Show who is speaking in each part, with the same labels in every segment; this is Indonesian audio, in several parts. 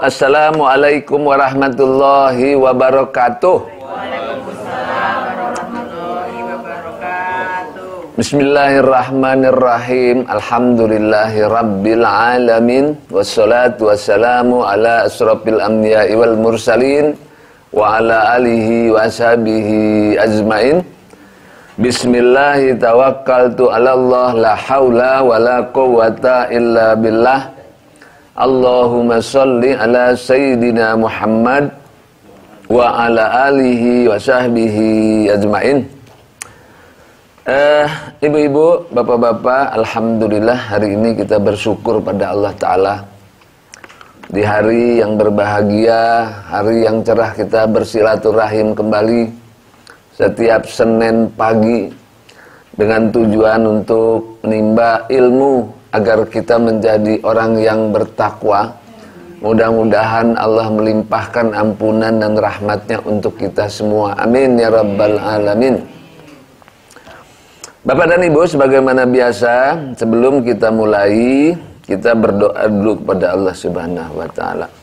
Speaker 1: Assalamualaikum warahmatullahi wabarakatuh.
Speaker 2: Waalaikumsalam warahmatullahi wabarakatuh.
Speaker 1: Bismillahirrahmanirrahim. Alhamdulillahi rabbil alamin. Wassalatu wassalamu ala asrafil anbiya'i wal mursalin wa ala alihi wa ashabihi ajmain. Bismillahi tawakkaltu ala Allah, la haula wa la quwwata illa billah. Allahumma sholli ala sayyidina Muhammad wa ala alihi wa sahbihi ajmain. Ibu-ibu, bapak-bapak, alhamdulillah hari ini kita bersyukur pada Allah Ta'ala. Di hari yang berbahagia, hari yang cerah, kita bersilaturahim kembali setiap Senin pagi dengan tujuan untuk menimba ilmu agar kita menjadi orang yang bertakwa. Mudah-mudahan Allah melimpahkan ampunan dan rahmatnya untuk kita semua. Amin ya rabbal alamin. Bapak dan Ibu, sebagaimana biasa, sebelum kita mulai, kita berdoa dulu kepada Allah Subhanahu wa taala.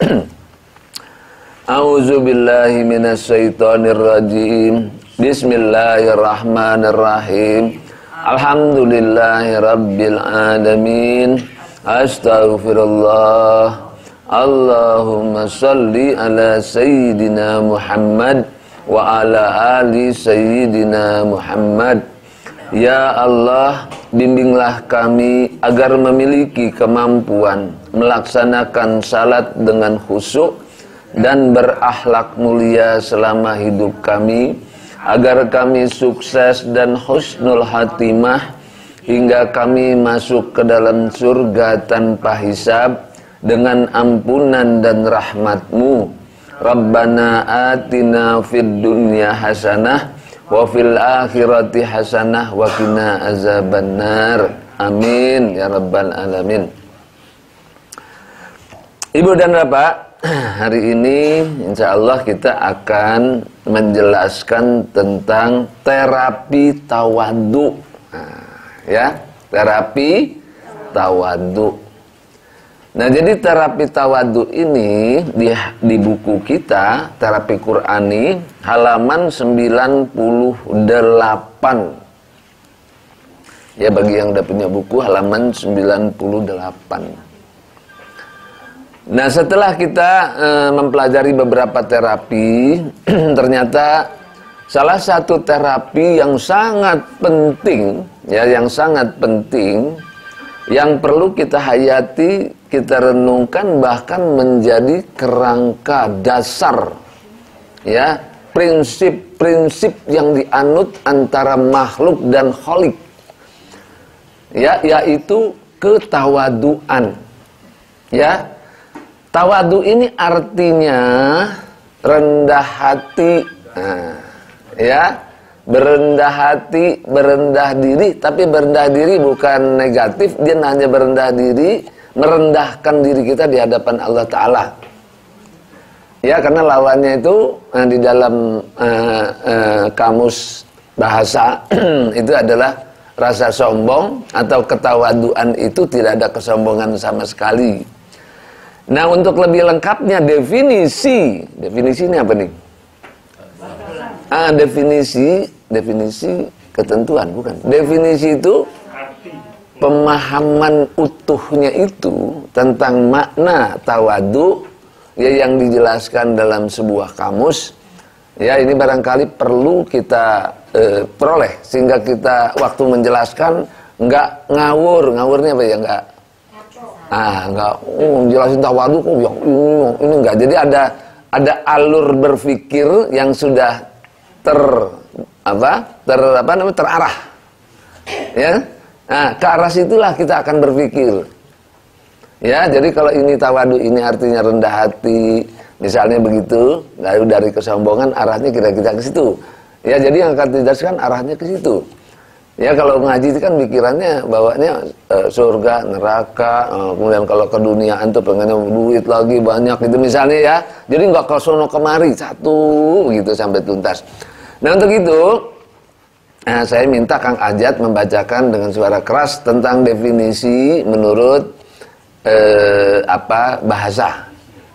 Speaker 1: A'udzubillahi minasyaitonirrajim. Bismillahirrahmanirrahim. Alhamdulillahi rabbil alamin. Astaghfirullah. Allahumma salli ala sayyidina Muhammad wa ala ali sayyidina Muhammad. Ya Allah, bimbinglah kami agar memiliki kemampuan melaksanakan salat dengan khusyuk dan berakhlak mulia selama hidup kami, agar kami sukses dan husnul hatimah hingga kami masuk ke dalam surga tanpa hisab dengan ampunan dan rahmat-Mu. Rabbana atina fid dunya hasanah wa fil akhirati hasanah wa qina azabannar. Amin ya rabbal alamin. Ibu dan Bapak, hari ini insya Allah kita akan menjelaskan tentang terapi tawadu. Ya, terapi tawadu. Nah, jadi terapi tawadu ini di buku kita, terapi Qur'ani, halaman 98. Ya, bagi yang udah punya buku, halaman 98. Nah, setelah kita mempelajari beberapa terapi, ternyata salah satu terapi yang sangat penting, ya, yang sangat penting, yang perlu kita hayati, kita renungkan, bahkan menjadi kerangka dasar, ya, prinsip-prinsip yang dianut antara makhluk dan kholik, ya, yaitu ketawaduan, ya. Tawadu ini artinya rendah hati, ya, berendah hati, berendah diri. Tapi berendah diri bukan negatif, dia hanya berendah diri, merendahkan diri kita di hadapan Allah Ta'ala. Ya, karena lawannya itu di dalam kamus bahasa itu adalah rasa sombong, atau ketawaduan itu tidak ada kesombongan sama sekali. Nah, untuk lebih lengkapnya definisi ini apa nih? Definisi ketentuan, bukan. Definisi itu pemahaman utuhnya itu tentang makna tawadu, ya, yang dijelaskan dalam sebuah kamus. Ya, ini barangkali perlu kita peroleh sehingga kita waktu menjelaskan enggak ngawur. Ngawurnya apa ya? Enggak jelasin tawadu kok yang ini enggak. Jadi ada alur berpikir yang sudah terarah. Ya. Nah, ke arah situlah kita akan berpikir. Ya, jadi kalau ini tawadu ini artinya rendah hati, misalnya begitu, lalu dari kesombongan arahnya kira-kira ke situ. Ya, jadi yang akan dijelaskan arahnya ke situ. Ya, kalau ngaji itu kan pikirannya bawanya surga, neraka, kemudian kalau keduniaan tuh pengennya duit lagi banyak gitu misalnya, ya. Jadi nggak ke sono kemari satu begitu sampai tuntas. Nah, untuk itu saya minta Kang Ajat membacakan dengan suara keras tentang definisi menurut bahasa.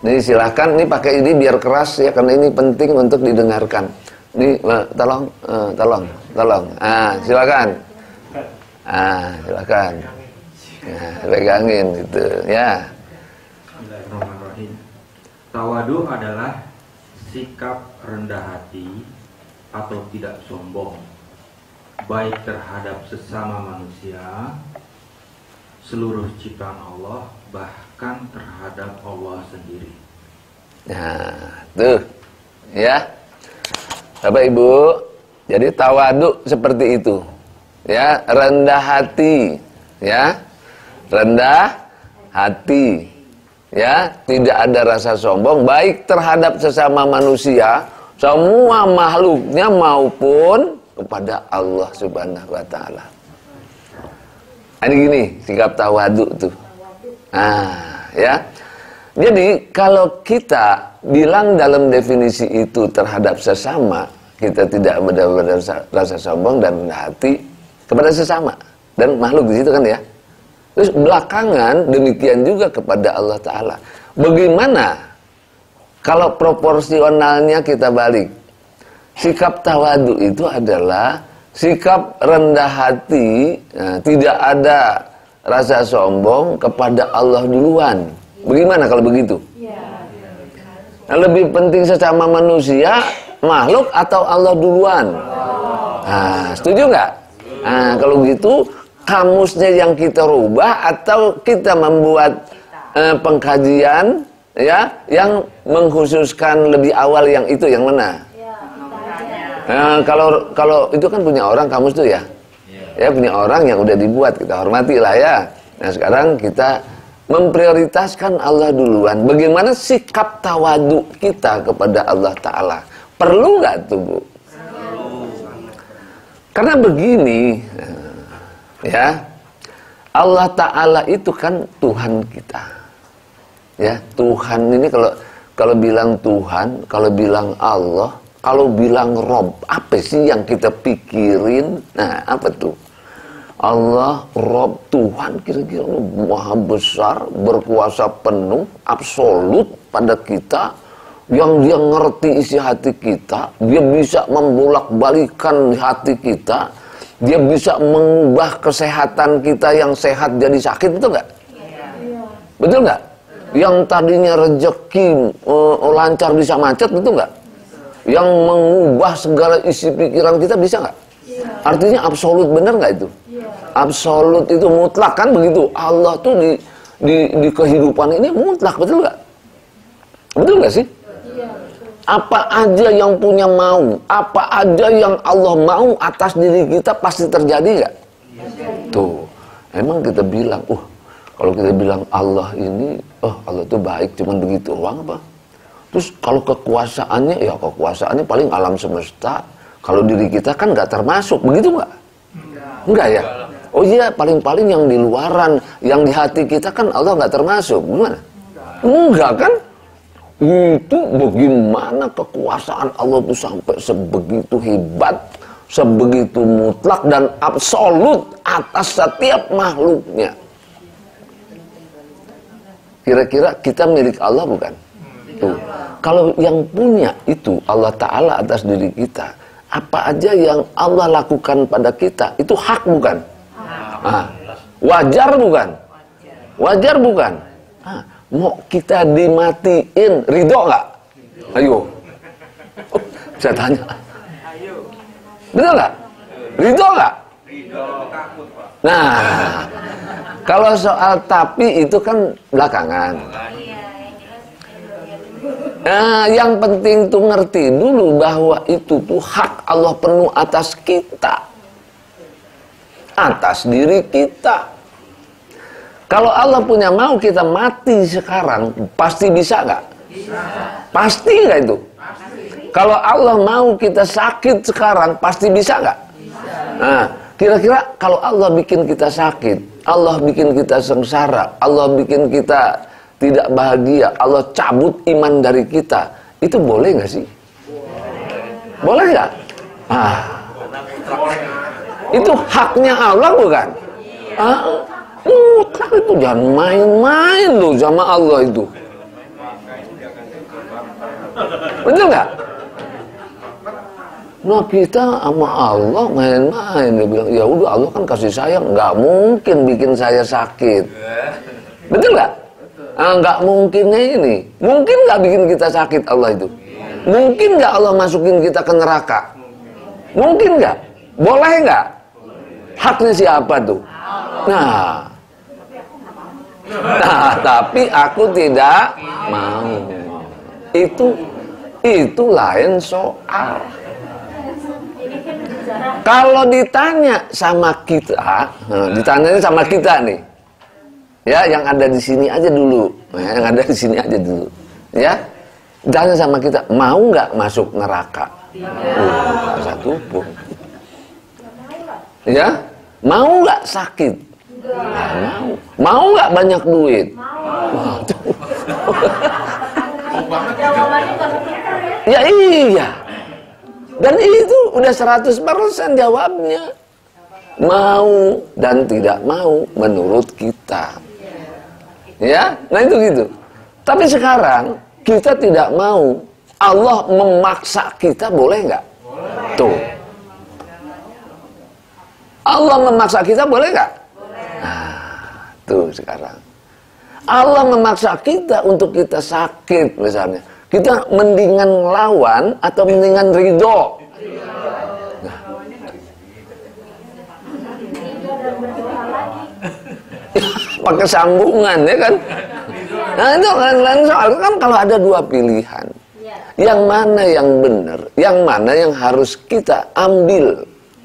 Speaker 1: Nih silahkan, nih pakai ini biar keras ya, karena ini penting untuk didengarkan. Nih tolong. Silakan. Silakan. Nah, pegangin gitu ya.
Speaker 3: Bismillahirrahmanirrahim. Tawadu adalah sikap rendah hati atau tidak sombong, baik terhadap sesama manusia, seluruh ciptaan Allah, bahkan terhadap Allah sendiri.
Speaker 1: Nah, tuh ya. Bapak Ibu, jadi tawadu seperti itu. Ya, rendah hati, ya. Rendah hati. Ya, tidak ada rasa sombong baik terhadap sesama manusia, semua makhluknya maupun kepada Allah Subhanahu wa taala. Ini gini, sikap tawadu tuh. Ya. Jadi kalau kita bilang dalam definisi itu terhadap sesama, kita tidak ada rasa sombong dan rendah hati kepada sesama dan makhluk di situ kan ya. Terus belakangan demikian juga kepada Allah Ta'ala. Bagaimana kalau proporsionalnya kita balik? Sikap tawadu itu adalah sikap rendah hati, tidak ada rasa sombong kepada Allah duluan. Bagaimana kalau begitu? Nah, lebih penting sesama manusia, makhluk atau Allah duluan? Setuju nggak? Kalau gitu kamusnya yang kita rubah atau kita membuat pengkajian ya yang mengkhususkan lebih awal yang itu yang mana? Kalau itu kan punya orang kamus tuh ya. Ya punya orang yang udah dibuat, kita hormati lah ya. Nah sekarang kita memprioritaskan Allah duluan. Bagaimana sikap tawadu kita kepada Allah Ta'ala? Perlu nggak tuh Bu? Karena begini, ya, Allah Ta'ala itu kan Tuhan kita. Ya, Tuhan ini kalau bilang Tuhan, kalau bilang Allah, kalau bilang Rob, apa sih yang kita pikirin? Nah, apa tuh? Allah, Rob, Tuhan kira-kira maha besar, berkuasa penuh, absolut pada kita, yang dia ngerti isi hati kita, dia bisa membolak-balikan hati kita, dia bisa mengubah kesehatan kita yang sehat jadi sakit, betul nggak? Betul nggak? Yang tadinya rezeki lancar bisa macet, betul nggak? Yang mengubah segala isi pikiran kita bisa nggak? Artinya absolut, bener nggak itu? Absolut itu mutlak kan begitu. Allah tuh di kehidupan ini mutlak, betul nggak? Betul nggak sih? Apa aja yang punya mau, apa aja yang Allah mau atas diri kita pasti terjadi nggak? Tuh, emang kita bilang, kalau kita bilang Allah ini, Allah tuh baik, cuman begitu doang apa? Terus kalau kekuasaannya, ya kekuasaannya paling alam semesta. Kalau diri kita kan nggak termasuk, begitu nggak? Enggak ya? Oh iya, paling-paling yang di luaran, yang di hati kita kan Allah nggak termasuk, gimana? Enggak kan? Itu bagaimana kekuasaan Allah itu sampai sebegitu hebat, sebegitu mutlak dan absolut atas setiap makhluknya. Kira-kira kita milik Allah bukan? Tuh. Kalau yang punya itu Allah Ta'ala atas diri kita, apa aja yang Allah lakukan pada kita itu hak bukan? Wajar bukan? Wajar bukan? Mau kita dimatiin, ridho nggak? Ayo, saya tanya. Betul nggak? Ridho nggak? Nah, kalau soal tapi itu kan belakangan. Nah, yang penting tuh ngerti dulu bahwa itu tuh hak Allah penuh atas kita, atas diri kita. Kalau Allah punya mau kita mati sekarang, pasti bisa nggak? Pasti nggak itu? Kalau Allah mau kita sakit sekarang, pasti bisa nggak? Nah, kira-kira kalau Allah bikin kita sakit, Allah bikin kita sengsara, Allah bikin kita tidak bahagia, Allah cabut iman dari kita, itu boleh nggak sih? Boleh nggak? Itu haknya Allah bukan? Mutlak itu, jangan main-main loh sama Allah itu. Betul nggak? Nah kita sama Allah main-main. Dia bilang, ya udah Allah kan kasih sayang, nggak mungkin bikin saya sakit. Betul nggak? Nggak mungkinnya ini. Mungkin nggak bikin kita sakit Allah itu? Mungkin nggak Allah masukin kita ke neraka? Mungkin nggak? Boleh nggak? Haknya siapa tuh? Nah, tapi aku tidak mau. Itu lain soal. Kalau ditanya sama kita, ditanyanya sama kita nih, ya yang ada di sini aja dulu, yang ada di sini aja dulu, ya, tanya sama kita, mau nggak masuk neraka? Satu pun, ya, mau nggak sakit? Mau nggak banyak duit? Ya iya. Dan itu udah 100% jawabnya. Mau dan tidak mau menurut kita. Ya, nah itu gitu. Tapi sekarang kita tidak mau. Allah memaksa kita, boleh nggak? Tuh. Allah memaksa kita, boleh nggak? Nah, tuh sekarang. Allah memaksa kita untuk kita sakit misalnya. Kita mendingan lawan atau mendingan ridho? Nah. Pakai sambungan ya kan? Nah itu lain soal kan kalau ada dua pilihan. Yang mana yang benar? Yang mana yang harus kita ambil?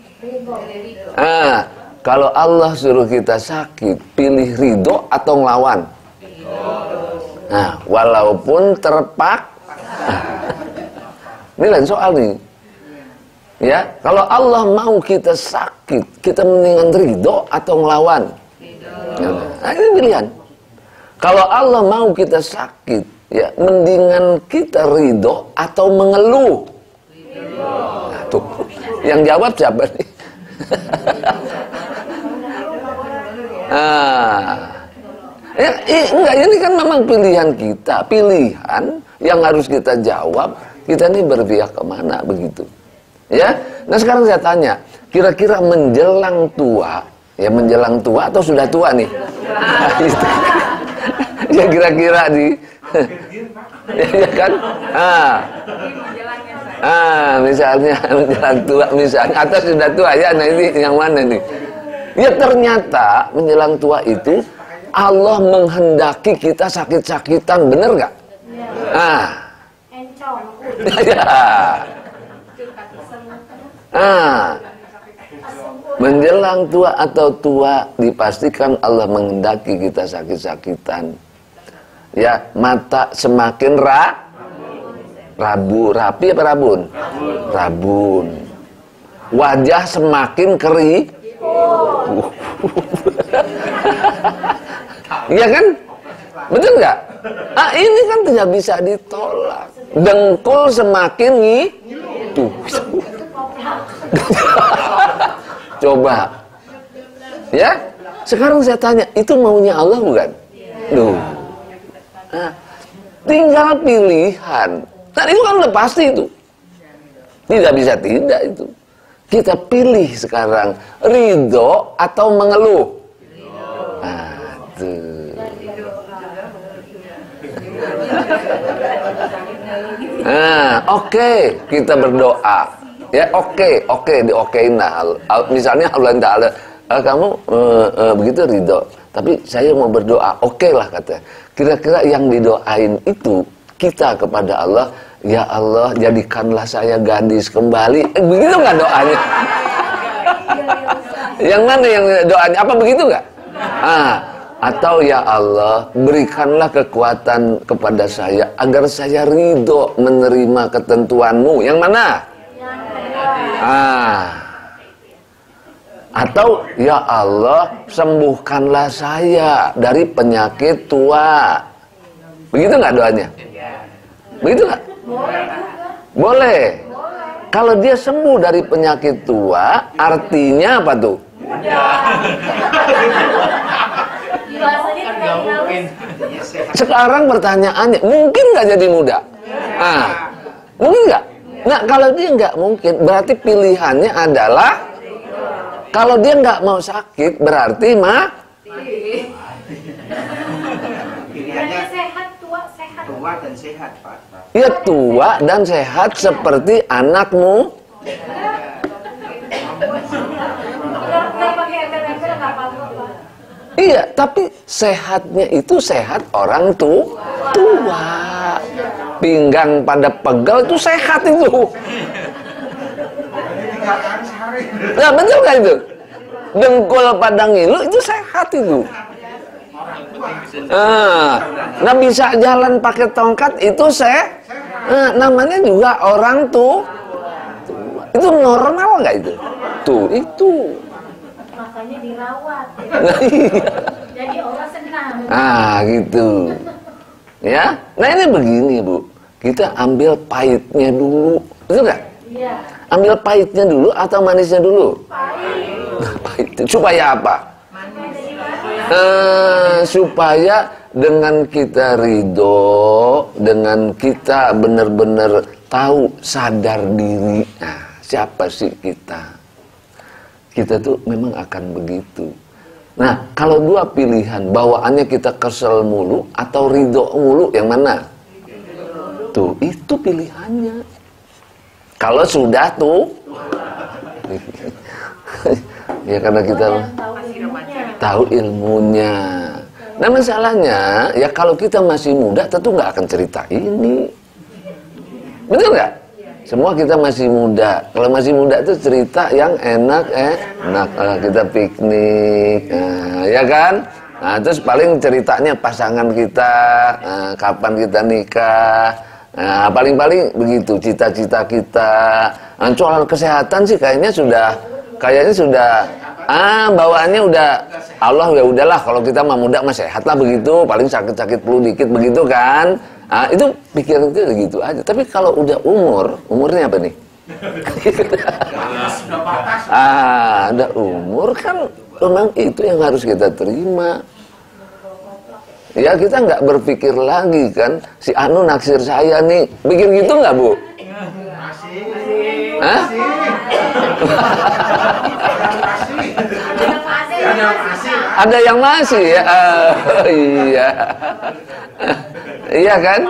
Speaker 1: Nah, kalau Allah suruh kita sakit, pilih ridho atau ngelawan? Nah, walaupun terpak. Ini lain soal nih. Ya, kalau Allah mau kita sakit, kita mendingan ridho atau ngelawan? Nah, ini pilihan. Kalau Allah mau kita sakit, ya mendingan kita ridho atau mengeluh? Nah, tuh. Yang jawab siapa nih? Enggak, ini kan memang pilihan kita, pilihan yang harus kita jawab. Kita ini berpihak kemana begitu, ya? Nah sekarang saya tanya, kira-kira menjelang tua, ya menjelang tua atau sudah tua nih? Ya kira-kira di, ya kan? Misalnya menjelang tua, misalnya atau sudah tua ya? Nah ini yang mana nih? Ya ternyata menjelang tua itu Allah menghendaki kita sakit-sakitan, bener nggak? Menjelang tua atau tua dipastikan Allah menghendaki kita sakit-sakitan. Ya, mata semakin rapi apa rabun? Rabun. Wajah semakin iya kan? Betul nggak? Ini kan tidak bisa ditolak. Dengkul semakin tuh. Coba. Ya? Sekarang saya tanya, itu maunya Allah bukan? Duh. Tinggal pilihan. Nah, itu kan udah pasti itu. Tidak bisa tidak itu. Kita pilih sekarang ridho atau mengeluh. Oke, kita berdoa. Ya, oke, diokein lah. Misalnya Allah Ta'ala, kamu begitu ridho, tapi saya mau berdoa. Oke lah kata. Kira-kira yang didoain itu kita kepada Allah, ya Allah jadikanlah saya gadis kembali. Begitu nggak doanya? Yang mana yang doanya? Apa begitu nggak? Atau ya Allah berikanlah kekuatan kepada saya agar saya ridho menerima ketentuanmu. Yang mana? Atau ya Allah sembuhkanlah saya dari penyakit tua. Begitu nggak doanya? Begitu nggak? Boleh. Kalau dia sembuh dari penyakit tua, artinya apa tuh? Sekarang pertanyaannya, mungkin nggak jadi muda? Mungkin nggak? Nah, kalau dia nggak mungkin, berarti pilihannya adalah kalau dia nggak mau sakit, berarti
Speaker 2: Pilihannya sehat, tua, sehat. Tua dan sehat, Pak.
Speaker 1: ya tua dan sehat seperti anakmu.
Speaker 2: Nggak pakai embel-embel, nggak apa-apa, Pak.
Speaker 1: Iya, tapi sehatnya itu sehat orang tua. Pinggang pada pegal itu sehat itu. Nah, betul nggak itu? Dengkul pada ngilu itu sehat itu. Nggak bisa jalan pakai tongkat itu namanya juga orang tua. Itu normal nggak itu? Tuh itu.
Speaker 2: Makanya dirawat. Jadi orang senang.
Speaker 1: Gitu. Ya. Nah ini begini Bu. Kita ambil pahitnya dulu. Betul nggak?
Speaker 2: Iya.
Speaker 1: Ambil pahitnya dulu atau manisnya dulu?
Speaker 2: Pahit.
Speaker 1: Supaya apa? Supaya dengan kita ridho, dengan kita benar-benar tahu sadar diri. Nah, siapa sih kita? Kita tuh memang akan begitu. Nah, kalau dua pilihan, bawaannya kita kesel mulu atau ridho mulu, yang mana? Tuh, itu pilihannya. Kalau sudah tuh, ya karena kita tahu ilmunya. Nah masalahnya, ya kalau kita masih muda tentu nggak akan cerita ini. Betul nggak? Semua kita masih muda. Kalau masih muda itu cerita yang enak, kita piknik, ya kan? Nah terus paling ceritanya pasangan kita, kapan kita nikah. Nah paling-paling begitu cita-cita kita. Nah, soal kesehatan sih kayaknya sudah bawaannya udah Allah ya udahlah kalau kita mah muda mah sehat lah begitu, paling sakit-sakit flu dikit begitu kan. Itu pikiran itu gitu aja. Tapi kalau udah umurnya apa nih? Ada umur kan memang itu yang harus kita terima. Ya kita nggak berpikir lagi kan, si Anu naksir saya nih, pikir gitu nggak Bu? Hah? Ada yang masih ya? Iya. Iya kan?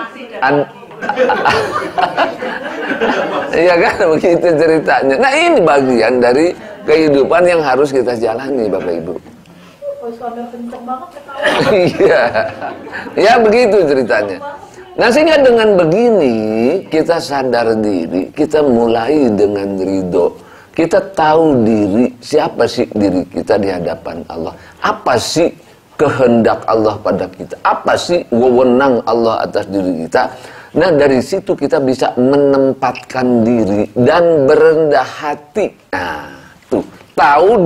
Speaker 1: Iya kan? Begitu ceritanya. Nah ini bagian dari kehidupan yang harus kita jalani Bapak Ibu. Iya. Ya begitu ceritanya. Nah sehingga dengan begini kita sadar diri, kita mulai dengan ridho. Kita tahu diri, siapa sih diri kita di hadapan Allah. Apa sih kehendak Allah pada kita. Apa sih wewenang Allah atas diri kita. Nah dari situ kita bisa menempatkan diri dan berendah hati. Nah tuh, tahu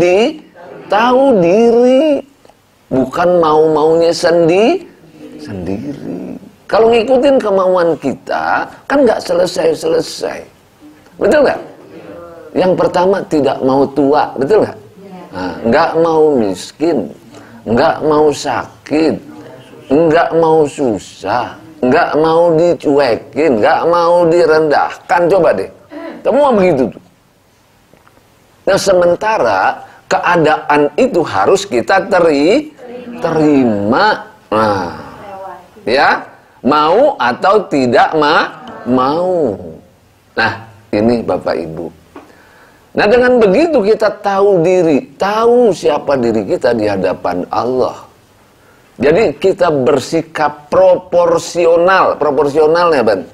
Speaker 1: diri. Bukan mau-maunya sendiri. Kalau ngikutin kemauan kita, kan nggak selesai-selesai. Betul nggak? Yang pertama tidak mau tua, betul nggak? Nah, nggak mau miskin, nggak mau sakit, nggak mau susah, nggak mau dicuekin, nggak mau direndahkan. Coba deh, semua begitu tuh. Nah sementara keadaan itu harus kita terima. Nah, ya mau atau tidak mau. Nah ini Bapak Ibu. Nah dengan begitu kita tahu diri, tahu siapa diri kita di hadapan Allah. Jadi kita bersikap proporsional ya Ben?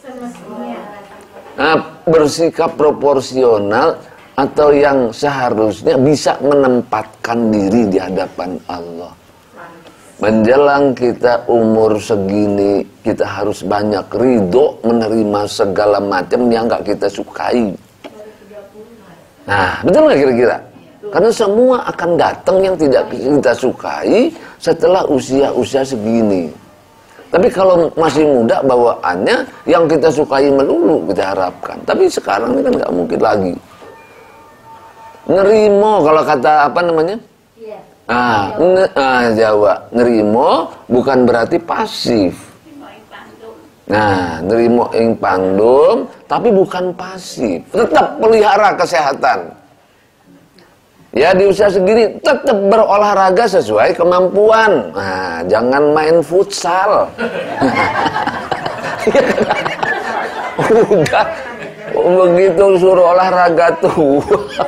Speaker 1: Nah, bersikap proporsional atau yang seharusnya bisa menempatkan diri di hadapan Allah. Menjelang kita umur segini, kita harus banyak ridho menerima segala macam yang gak kita sukai. Nah, betul nggak kira-kira? Karena semua akan datang yang tidak kita sukai setelah usia-usia segini. Tapi kalau masih muda bawaannya yang kita sukai melulu kita harapkan. Tapi sekarang ini kan nggak mungkin lagi. Nerimo kalau kata apa namanya? Jawa. Nerimo bukan berarti pasif. Nah, nerimo ing pangdum tapi bukan pasif. Tetap pelihara kesehatan. Ya, di usia segini tetap berolahraga sesuai kemampuan. Nah, jangan main futsal. Udah begitu suruh olahraga tuh.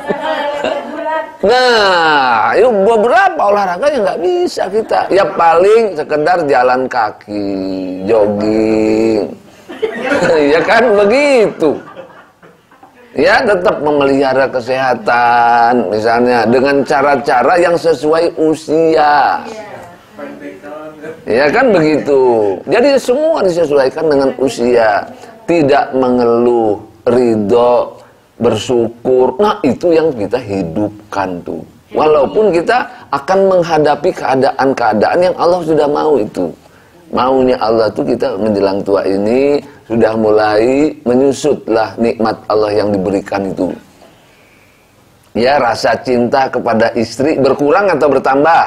Speaker 1: Nah, yuk beberapa olahraga yang nggak bisa kita. Ya paling sekedar jalan kaki, jogging. Ya kan begitu. Ya, tetap memelihara kesehatan, misalnya dengan cara-cara yang sesuai usia. Ya kan begitu. Jadi semua disesuaikan dengan usia. Tidak mengeluh, ridho, bersyukur. Nah, itu yang kita hidupkan tuh. Walaupun kita akan menghadapi keadaan-keadaan yang Allah sudah mau itu. Maunya Allah tuh kita menjelang tua ini sudah mulai menyusutlah nikmat Allah yang diberikan itu. Ya, rasa cinta kepada istri berkurang atau bertambah?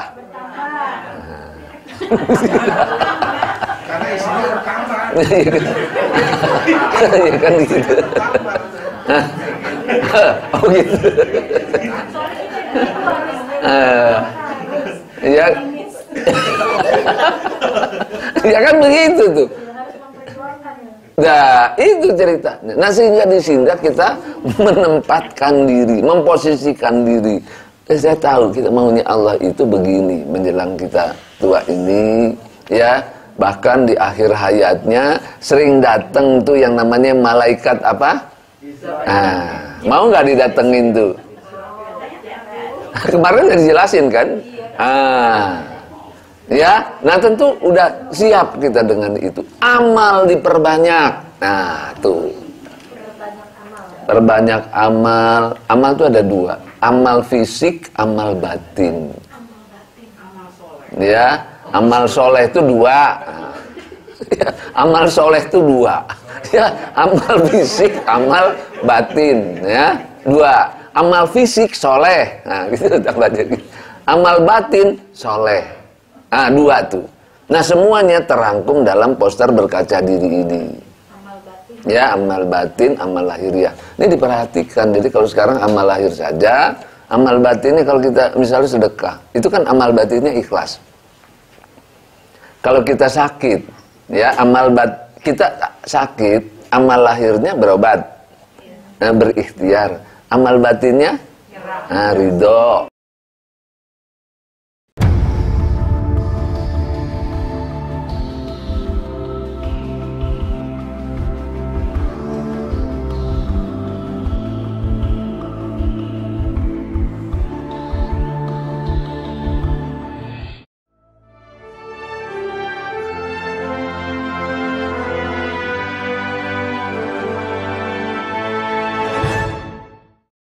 Speaker 2: Karena istrinya bertambah.
Speaker 1: Ya kan gitu. Oh gitu. Ya. Ya kan begitu tuh. Nah, itu cerita. Nah, sehingga di sini kita menempatkan diri, memposisikan diri. Saya tahu kita maunya Allah itu begini menjelang kita tua ini, ya. Bahkan di akhir hayatnya sering datang tuh yang namanya malaikat apa? Nah, mau nggak didatengin tuh? Kemarin udah dijelasin kan? Ya, nah tentu udah siap kita dengan itu. Amal diperbanyak. Nah, tuh. Perbanyak amal. Amal itu ada dua. Amal fisik, amal batin. Ya, amal soleh itu dua. Ya, amal soleh itu dua. Ya, amal fisik, amal batin. Ya, dua. Amal fisik soleh. Nah, gitu tambah jadi. Amal batin soleh. Ah, dua tuh. Nah, semuanya terangkum dalam poster berkaca diri ini. Ya, amal batin, amal lahiriah. Ini diperhatikan. Jadi kalau sekarang amal lahir saja, amal batinnya kalau kita misalnya sedekah, itu kan amal batinnya ikhlas. Kalau kita sakit, ya kita sakit, amal lahirnya berobat, berikhtiar. Amal batinnya ridho.